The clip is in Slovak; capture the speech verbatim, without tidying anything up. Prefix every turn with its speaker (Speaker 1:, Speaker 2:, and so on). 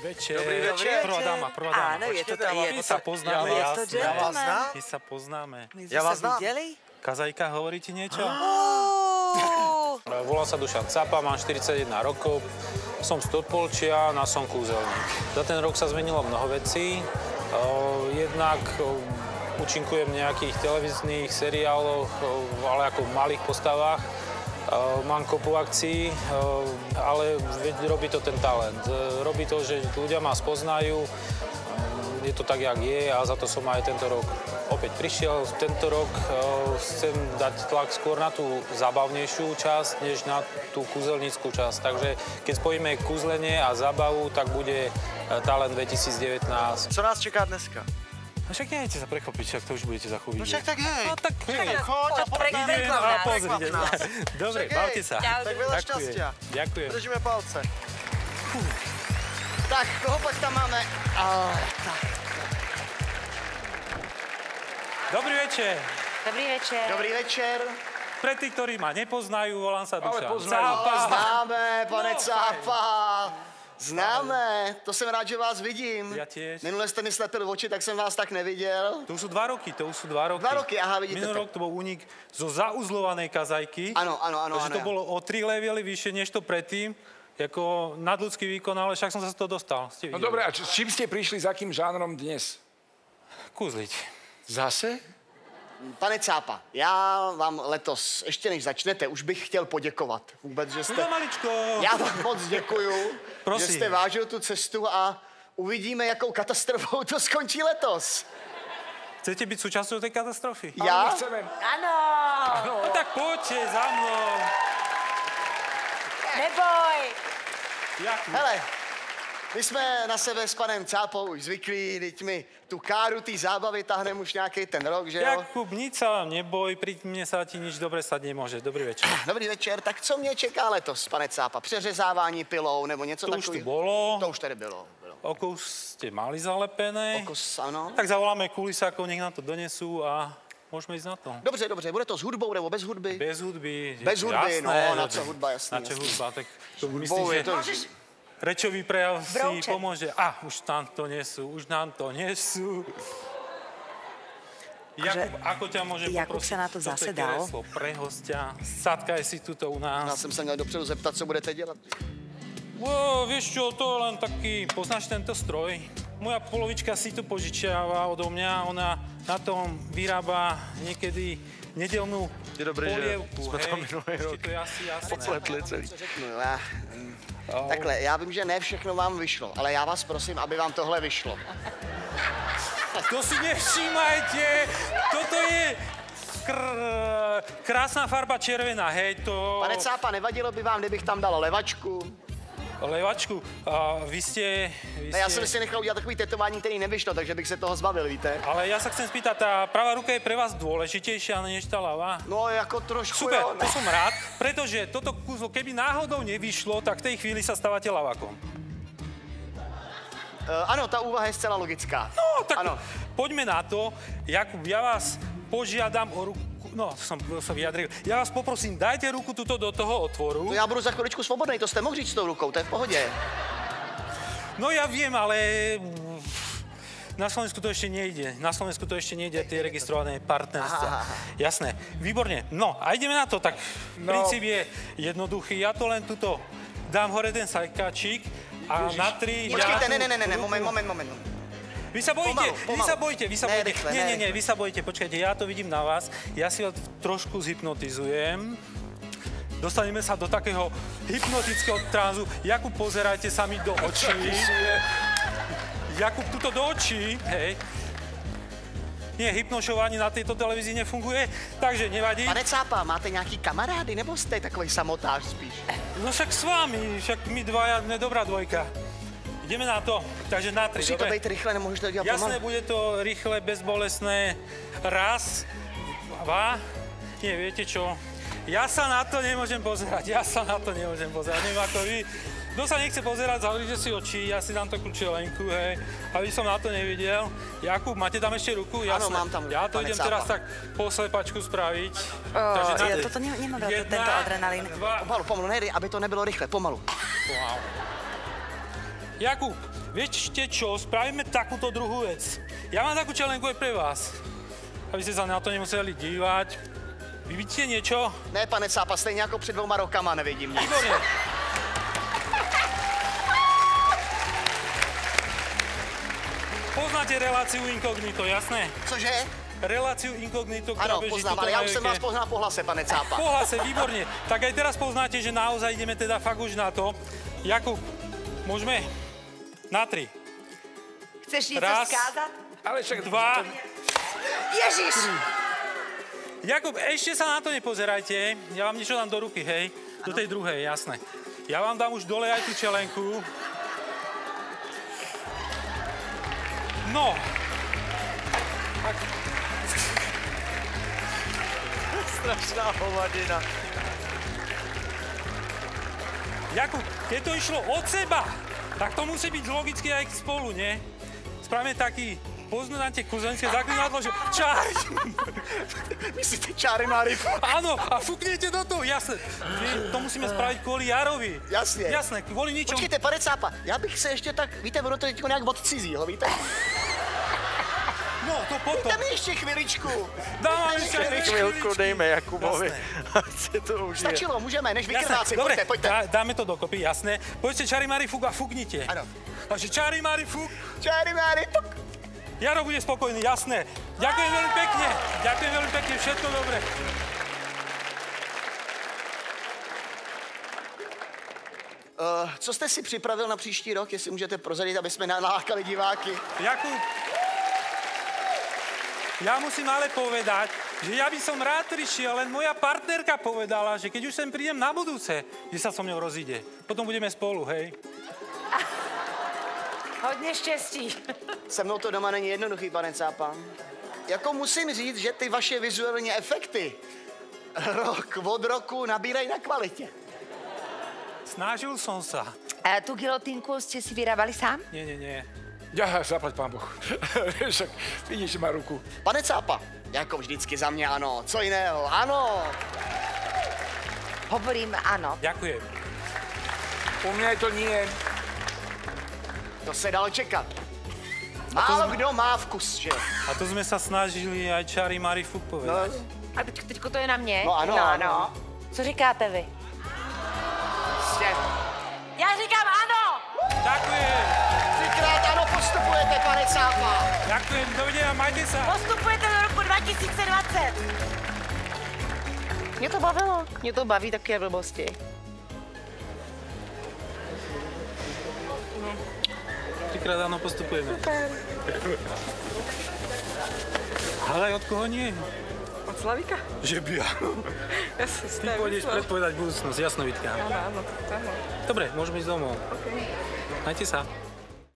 Speaker 1: večer.
Speaker 2: Dobrý večer.
Speaker 1: Prvá dáma, prvá dáma.
Speaker 3: Áno, je to,
Speaker 2: Počkejte,
Speaker 3: je
Speaker 1: My
Speaker 3: to,
Speaker 1: sa poznáme,
Speaker 3: je to
Speaker 1: jasné.
Speaker 2: Ja vás
Speaker 3: gentleman.
Speaker 2: znám?
Speaker 1: My sa poznáme.
Speaker 3: My sme
Speaker 2: Ja vás
Speaker 3: sa
Speaker 2: znám.
Speaker 3: videli?
Speaker 1: Kazajka, hovorí ti niečo?
Speaker 3: Oh.
Speaker 1: Volám sa Dušan Capa, mám štyridsaťjeden rokov, som z Topolčia, na som kúzelník. Za ten rok sa zmenilo mnoho vecí. Jednak účinkujem v nejakých televíznych seriáloch, ale ako v malých postavách. Mám kopu akcií, ale robí to ten talent. Robí to, že ľudia ma spoznajú, je to tak, jak je a za to som aj tento rok opäť prišiel. Tento rok chcem dať tlak skôr na tú zábavnejšiu časť, než na tú kúzelníckú časť. Takže keď spojíme kúzlenie a zábavu, tak bude Talent dvetisíc devätnásť.
Speaker 2: Co nás čeká dneska?
Speaker 1: No však nechajte sa prechopiť, však to už budete za chvíľu
Speaker 2: No
Speaker 1: vidieť.
Speaker 2: však tak hej.
Speaker 1: No tak hej.
Speaker 2: Choď a
Speaker 3: Poď,
Speaker 2: poď.
Speaker 3: prekvap
Speaker 1: A
Speaker 3: nás.
Speaker 1: pozrite.
Speaker 2: nás.
Speaker 1: Dobre,
Speaker 2: Však hej.
Speaker 1: bavte sa.
Speaker 3: Čau.
Speaker 2: Tak veľa
Speaker 1: Ďakujem.
Speaker 2: šťastia.
Speaker 1: Ďakujem.
Speaker 2: Držíme palce. Tak, koho pak tam máme? Ah, tak.
Speaker 1: Dobrý večer.
Speaker 3: Dobrý večer.
Speaker 2: Dobrý večer.
Speaker 1: Pre tých, ktorí ma nepoznajú, volám sa Dušan
Speaker 4: poznajú.
Speaker 1: Cápa.
Speaker 2: Známe, pane
Speaker 1: No,
Speaker 2: Cápa. Známe. To jsem rád, že vás vidím.
Speaker 1: Ja tiež.
Speaker 2: Minule jste mi slepil oči, tak jsem vás tak neviděl.
Speaker 1: To už sú dva roky, to už sú dva roky.
Speaker 2: Dva roky, aha, vidíte
Speaker 1: Minulý
Speaker 2: to.
Speaker 1: rok to bol únik zo zauzlovanej kazajky.
Speaker 2: Ano, ano, ano.
Speaker 1: Takže
Speaker 2: ano,
Speaker 1: to bolo o tri levely vyššie, než to predtým. Jako nadľudský výkon, ale však som sa z toho dostal. Ste
Speaker 4: No
Speaker 1: videli.
Speaker 4: dobre, a č- s čím ste prišli, s akým žánrom dnes?
Speaker 1: Kúzliť.
Speaker 4: Zase?
Speaker 2: Pane Cápa, já vám letos, ještě než začnete, už bych chtěl poděkovat vůbec, že
Speaker 1: No
Speaker 2: jste...
Speaker 1: za maličko.
Speaker 2: Já vám moc děkuju,
Speaker 1: Prosím.
Speaker 2: že jste vážil tu cestu a uvidíme, jakou katastrofou to skončí letos.
Speaker 1: Chcete byť súčasťou tej katastrofy?
Speaker 2: Já?
Speaker 4: Chceme.
Speaker 3: Áno.
Speaker 1: No tak poďte za mnou.
Speaker 3: Neboj.
Speaker 1: Jakub.
Speaker 2: Hele, my jsme na sebe s panem Cápou už zvyklí, teď mi tu káru té zábavy tahnem už nějaký ten rok, že jo?
Speaker 1: Jakub, nič sa vám neboj, pri mne sa ti nič dobre stať nemôže. Dobrý večer.
Speaker 2: Dobrý večer, tak co mě čeká letos, pane Cápa? Přeřezávání pilou nebo něco
Speaker 1: To už tu
Speaker 2: takového?
Speaker 1: bolo.
Speaker 2: To už tady bylo. bylo.
Speaker 1: Oko už ste mali zalepené.
Speaker 2: Okos, ano.
Speaker 1: Tak zavoláme kulisákov, nech nám to donesú a môžeme ísť na to.
Speaker 2: Dobře, dobře, bude to s hudbou nebo bez hudby?
Speaker 1: Bez hudby.
Speaker 2: Bez hudby,
Speaker 1: jasné,
Speaker 2: no, na
Speaker 1: že-
Speaker 2: co hudba, jasný,
Speaker 1: Na čo
Speaker 2: jasný.
Speaker 1: hudba, tak to
Speaker 2: Hudbou
Speaker 1: myslím,
Speaker 2: je
Speaker 1: že
Speaker 2: to...
Speaker 1: rečový prejav si
Speaker 3: Brouček.
Speaker 1: pomôže. A, už nám to nesú, už nám to nesú. Jakub, ako ťa môžem
Speaker 3: Jakub
Speaker 1: poprosiť?
Speaker 3: sa na to
Speaker 1: toto
Speaker 3: zase
Speaker 1: je
Speaker 3: dal.
Speaker 1: kreslo pre hostia. Sadkaj si tuto u
Speaker 2: Já
Speaker 1: nás.
Speaker 2: jsem se měl dopředu zeptat, co budete dělat.
Speaker 1: Wow, vieš čo, to je len taký, poznáš tento stroj? Moja polovička si to požičiava odo mňa, ona na tom vyrába niekedy nedelnú
Speaker 2: Je dobré, že
Speaker 1: polievku,
Speaker 2: jsme to
Speaker 1: hej.
Speaker 2: minulý
Speaker 1: Ešte
Speaker 2: rok
Speaker 1: to je asi jasné.
Speaker 2: popletli celý. Řeknu, já, mm, takhle, já vím, že ne všechno vám vyšlo, ale já vás prosím, aby vám tohle vyšlo.
Speaker 1: To si nevšímajte, toto je kr... krásna farba červená, hej, to...
Speaker 2: Pane Cápa, nevadilo by vám, kdybych tam dal levačku?
Speaker 1: Levačku, a vy ste... Vy
Speaker 2: Ne, já
Speaker 1: ste...
Speaker 2: jsem si nechal udělat takový tetování, který nevyšlo, takže bych se toho zbavil, víte?
Speaker 1: Ale ja sa chcem spýtať, tá pravá ruka je pre vás dôležitejšia než tá ľavá?
Speaker 2: No, jako trošku,
Speaker 1: Super,
Speaker 2: jo.
Speaker 1: to som rád, pretože toto kúzlo, keby náhodou nevyšlo, tak v tej chvíli sa stávate ľavákom.
Speaker 2: Uh, ano, ta úvaha je zcela logická.
Speaker 1: No, tak
Speaker 2: Ano.
Speaker 1: poďme na to. Jakub, ja vás požiadam o ruku, no, som sa vyjadril. Ja vás poprosím, dajte ruku tuto do toho otvoru.
Speaker 2: To já budu za chviličku svobodný, to jste mohl říct s tou rukou, to je v pohodě.
Speaker 1: No ja viem, ale mm, na Slovensku to ešte nejde. Na Slovensku to ešte nejde, tie registrované partnerstva.
Speaker 2: Aha.
Speaker 1: Jasné, výborne. No a ideme na to, tak
Speaker 4: No.
Speaker 1: princíp je jednoduchý. Ja to len tuto dám hore ten sajkačík a na tri...
Speaker 2: Počkejte,
Speaker 1: ja
Speaker 2: ne,
Speaker 1: tú
Speaker 2: ne, ne, ne,
Speaker 1: ruku-
Speaker 2: moment, moment, moment.
Speaker 1: Vy sa bojíte,
Speaker 2: Pomalu,
Speaker 1: vy
Speaker 2: pomalu.
Speaker 1: sa bojíte, vy sa
Speaker 2: Ne,
Speaker 1: bojíte.
Speaker 2: rýchle,
Speaker 1: nie,
Speaker 2: ne,
Speaker 1: nie, nie,
Speaker 2: rýchle.
Speaker 1: vy sa bojíte, počkajte, ja to vidím na vás. Ja si vás trošku zhypnotizujem. Dostaneme sa do takého hypnotického tranzu. Jakub, pozerajte sa mi do očí. Jakub, tuto do očí, hej. Nie, hypnošování na této televizi nefunguje, takže nevadí.
Speaker 2: Pane Cápa, máte nějaký kamarády, nebo jste takový samotář spíš?
Speaker 1: No však s vámi, však my dvaja, nedobrá dvojka. Ideme na to, takže na tri,
Speaker 2: Musí to
Speaker 1: dobre?
Speaker 2: být rychle, nemůžeš to dělat
Speaker 1: Jasné,
Speaker 2: pomalu.
Speaker 1: bude to rýchle, bezbolestné. Raz, dva. Nie, viete čo? Ja sa na to nemôžem pozerať, ja sa na to nemôžem pozerať. Neviem ako vy. Kto sa nechce pozerať, zavrite si oči, ja si dám takú čelenku, hej, aby som na to nevidel. Jakub, máte tam ešte ruku? Jasné.
Speaker 2: Áno, mám tam ruku,
Speaker 1: Ja to
Speaker 2: pane
Speaker 1: idem
Speaker 2: Cápa.
Speaker 1: teraz tak po slepačku spraviť.
Speaker 3: O,
Speaker 1: na-
Speaker 3: ja toto ne- nemám rád,
Speaker 1: Jedna,
Speaker 3: tento adrenalín.
Speaker 1: Dva,
Speaker 2: Pomalu, pomalu, nejde, aby to nebylo rychle, pomalu.
Speaker 1: wow. Jakub, viete čo, spravíme takúto druhú vec. Ja mám takú čelenku aj pre vás. Aby ste sa na to nemuseli dívať. Vy vidíte niečo?
Speaker 2: Ne, pane Cápa, stejně jako před dvouma rokama nevidím nic.
Speaker 1: Výborne. Poznáte reláciu Inkognito, jasné?
Speaker 2: Cože?
Speaker 1: Reláciu Inkognito, ktorá
Speaker 2: Ano,
Speaker 1: beží
Speaker 2: poznám,
Speaker 1: tuto
Speaker 2: ale
Speaker 1: na
Speaker 2: já už jsem
Speaker 1: Jojke.
Speaker 2: vás poznal po hlase, pane Cápa.
Speaker 1: Po hlase, výborne. Tak aj teraz poznáte, že naozaj ideme teda fakt už na to. Jakub, môžeme? Na tri.
Speaker 3: Chceš něco
Speaker 1: Raz.
Speaker 3: vzkázat?
Speaker 4: Ale však...
Speaker 1: Dva.
Speaker 3: Ježiš!
Speaker 1: Jakub, ešte sa na to nepozerajte. Ja vám niečo dám do ruky, hej? Do tej druhej, jasné. Ja vám dám už dole aj tú čelenku. No. Tak.
Speaker 2: Strašná hovadina.
Speaker 1: Jakub, keď to išlo od seba, tak to musí byť logicky aj spolu, nie? Spravíme taký poznáte kuzenské zaklinadlo, že čári.
Speaker 2: Myslíte čáry Máry?
Speaker 1: Áno, a fúknete do toho, jasné. My to musíme spraviť kvôli Jarovi.
Speaker 2: Jasně.
Speaker 1: Jasné, kvôli ničomu.
Speaker 2: Počkejte, pane Cápa, já bych se ještě tak, víte, ono to je teďko nějak od cizího, víte?
Speaker 1: No, to potom.
Speaker 2: Tam ještě chviličku.
Speaker 1: Dáme ešte aj
Speaker 5: Chvilku dejme Jakubovi.
Speaker 1: Jasné.
Speaker 5: Ať si to užije.
Speaker 2: Stačilo, můžeme, než
Speaker 1: Jasné,
Speaker 2: vykrváci,
Speaker 1: dobre,
Speaker 2: pojďte, pojďte.
Speaker 1: dá, dáme to dokopy, jasné. Poďte čari Mari fúk a fúknite.
Speaker 2: Ano.
Speaker 1: Takže čari Mari fúk,
Speaker 2: Čáry Máry, puk.
Speaker 1: Jaro bude spokojný, jasné. Ďakujem veľmi pekne, ďakujem veľmi pekne, všetko dobre.
Speaker 2: Uh, co jste si připravil na příští rok, jestli můžete prozradit, aby jsme nalákali diváky?
Speaker 1: Jakub, ja musím ale povedať, že ja by som rád prišiel, len moja partnerka povedala, že keď už sem prídem na budúce, že sa so mnou rozíde. Potom budeme spolu, hej?
Speaker 3: Hodně štěstí.
Speaker 2: Se mnou to doma není jednoduchý, pane Cápa. Jako musím říct, že ty vaše vizuální efekty rok od roku nabírají na kvalitě.
Speaker 1: Snažil som sa.
Speaker 3: A tu gilotínku jste si vyrábali sám?
Speaker 1: Nie, nie, nie.
Speaker 4: Ja, zaplať pán Boh. Však vidíš, že má ruku.
Speaker 2: Pane Cápa, jako vždycky za mě ano, co jiného, ano.
Speaker 3: Hovorím ano.
Speaker 1: Ďakujem.
Speaker 4: U mňa je to nie.
Speaker 2: To se dalo čekat. Málo kdo má vkus, že?
Speaker 1: A to sme sa snažili aj čari Mari fúk povedať.
Speaker 3: A teď, teďko to je na mě?
Speaker 2: No ano,
Speaker 3: no,
Speaker 2: ano.
Speaker 3: no. Co říkáte vy?
Speaker 2: Prostě.
Speaker 3: Já říkám ano!
Speaker 1: Ďakujem.
Speaker 2: Třikrát ano postupujete, pane Cápa.
Speaker 1: Ďakujem, dovidenia, majte sa.
Speaker 3: Postupujete do roku dva tisíce dvacet. Mě to bavilo. Mě to baví také blbosti.
Speaker 1: Trikrát áno, postupujeme. Ale od koho nie?
Speaker 6: Od Slavíka?
Speaker 1: Že by áno.
Speaker 6: Ja si
Speaker 1: Ty pôjdeš predpovedať budúcnosť, jasnovitka.
Speaker 6: Áno, áno, áno.
Speaker 1: Dobre, môžeme ísť domov.
Speaker 6: Okay.
Speaker 1: Majte sa.